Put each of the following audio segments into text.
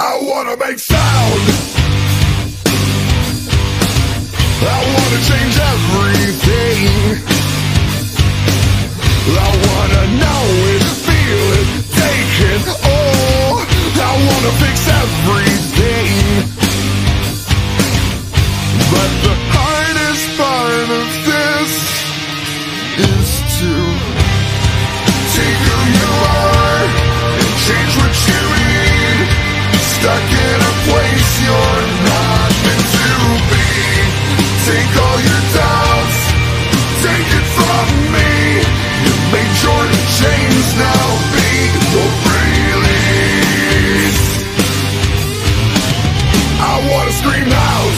I wanna make sound. I wanna change everything. I wanna know it, feel it, take it all. I wanna fix everything. But the hardest part of this is to take who you are and change what you need. Stuck in a place you're not meant to be. Take all your doubts, take it from me. You made your chains, now be your release. I wanna scream out,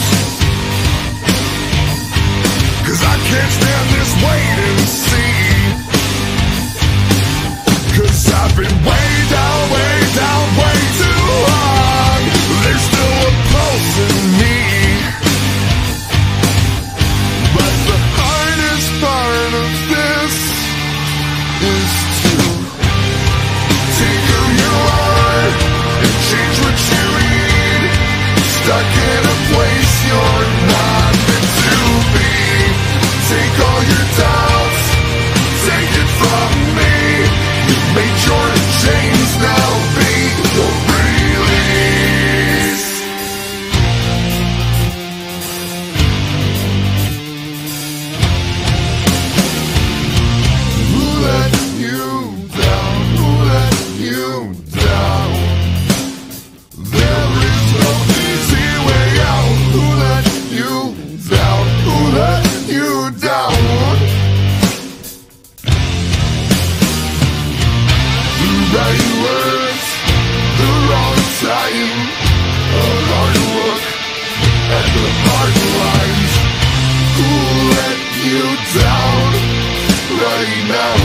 'cause I can't stand this wait and see. 'Cause I've been way down, way too long. There's still a pulse in me. But the hardest part of this is to take who you are and change what you need. Stuck in a place you're not meant to be. Take all your doubts, take it from me. You made your chains, now be your release. Who let you down? Who let you down? There is no easy way out. Who let you down? Who let you down? The right words, the wrong time. A hard look at the hard lines. Who let you down right now?